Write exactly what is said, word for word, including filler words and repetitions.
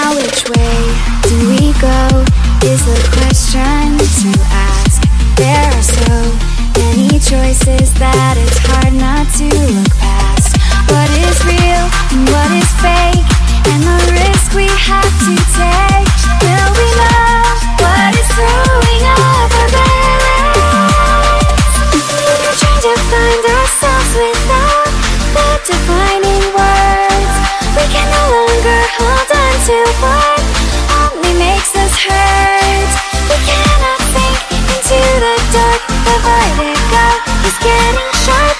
Now which way do we go is the question to ask. There are so many choices that it's hard not to look past. What is real and what is fake, and the risk we have to take. Will we know what is throwing up our balance? We're trying to find ourselves without the defining words. We can no longer hold on to what only makes us hurt. We cannot sink into the dark. The vertigo is getting sharp.